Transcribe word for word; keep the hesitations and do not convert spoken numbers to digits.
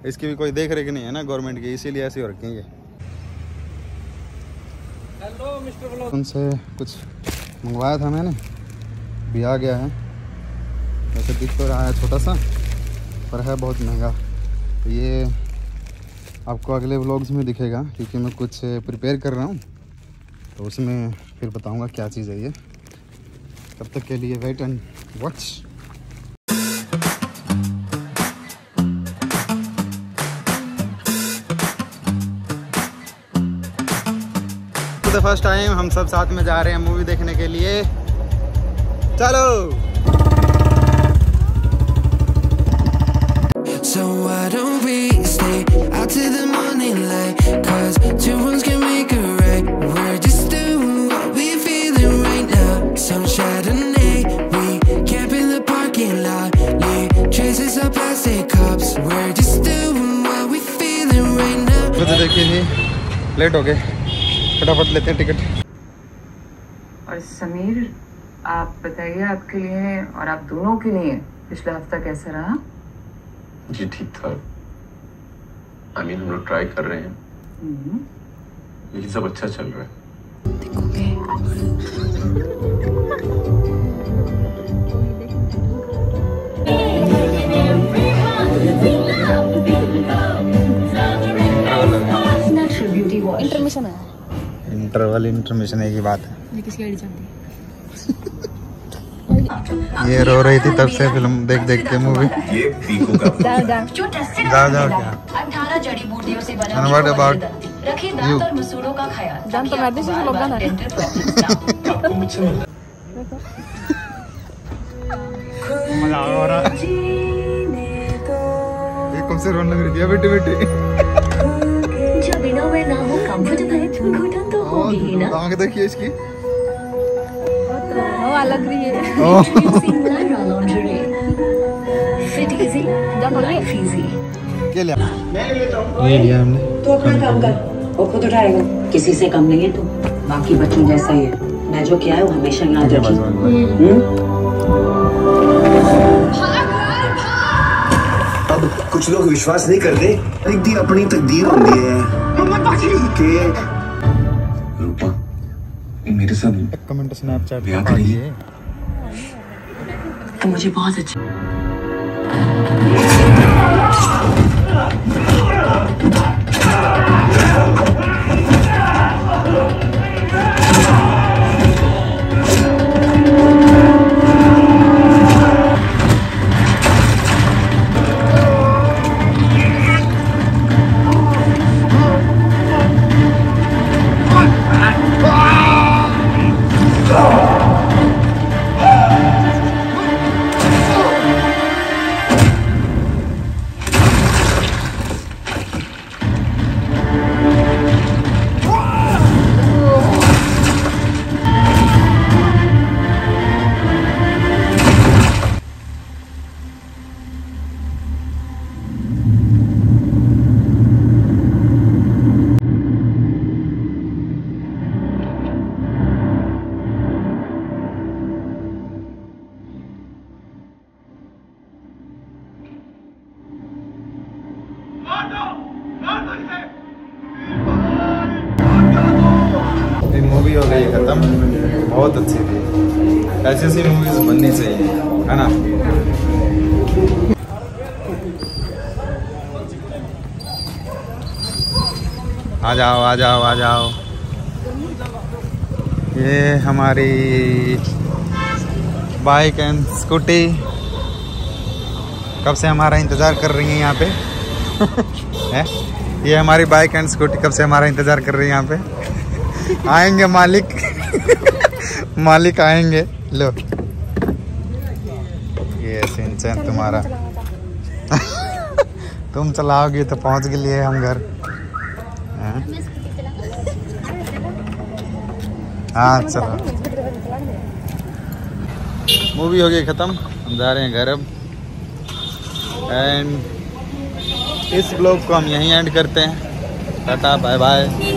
इसकी भी कोई देख रेख नहीं है ना गवर्नमेंट की, इसीलिए ऐसी हो रखी है। Hello mister blog. उनसे कुछ मंगवाया था मैंने, भी आ गया है। वैसे दिख तो रहा है छोटा सा, पर है बहुत महंगा। तो ये आपको अगले व्लॉग्स में दिखेगा, क्योंकि मैं कुछ प्रिपेयर कर रहा हूँ, तो उसमें फिर बताऊँगा क्या चीज़ है ये। तब तक के लिए wait and watch. First time हम सब साथ में जा रहे हैं मूवी देखने के लिए। चलो। So why don't we stay out till the morning light? Cause two wrongs can make a right. We're just doing what we're feeling right now. Some Chardonnay, we camp in the parking lot. Leave traces of plastic cups. We're just doing what we're feeling right now. तो देखिए जी, late हो गए, फटाफट लेते हैं ticket. और समीर, आप बताइए, आपके लिए और आप दोनों के लिए पिछला हफ्ता कैसा रहा? जी ठीक था। आई मीन हम लोग ट्राई कर रहे हैं, लेकिन सब अच्छा चल रहा है। इंटरमिशन है, इंटरवल इंटरमिशन एक ही बात है। ये किसकी आईडी चलती है? ये रो रही थी तब से फिल्म देख देख के मूवी। ये पीकू का जाओ जाओ क्या अठारह जड़ी बूटियों से बना And what about रखे दांत और मसूड़ों का ख्याल। जान तो मैदी से लोग गाना है। आपको मुझसे मिलता मजा आ रहा है। ये कब से रोने लग रही है बेटे बेटे? जब बिना मैं ना हो कंफर्टेबल घुटन तो होगी ही ना। आंख देखिए इसकी, वो अलग रही है। Fit easy, life easy. क्या लिया? मैं लेता हूँ। ये लिया हमने। तो अपना काम कर, वो खुद उठाएगा। किसी से कम नहीं है तू, बाकी बच्चों जैसा ही है। मैं जो किया है वो हमेशा याद रखी। अब कुछ लोग विश्वास नहीं करते, एक दी अपनी तकदीर होती है कि रूपा मेरे साथ कमेंट स्नैपचैट ब्याह करिए। तो मुझे बहुत अच्छा मूवी हो गई खत्म। बहुत अच्छी थी, ऐसी ऐसी मूवीज बननी चाहिए, है ना? आ जाओ आ जाओ आ जाओ। ये हमारी बाइक एंड स्कूटी कब से हमारा इंतज़ार कर रही है यहाँ पे। है ये हमारी बाइक एंड स्कूटी कब से हमारा इंतज़ार कर रही है यहाँ पे। आएंगे मालिक। मालिक आएंगे। लो ये सिंचन तुम्हारा। तुम चलाओगी तो पहुँच के लिए हम घर। हाँ चलो, मूवी हो गई ख़त्म, हम जा रहे हैं घर अब। एंड इस ब्लॉग को हम यहीं एंड करते हैं। Tata bye bye.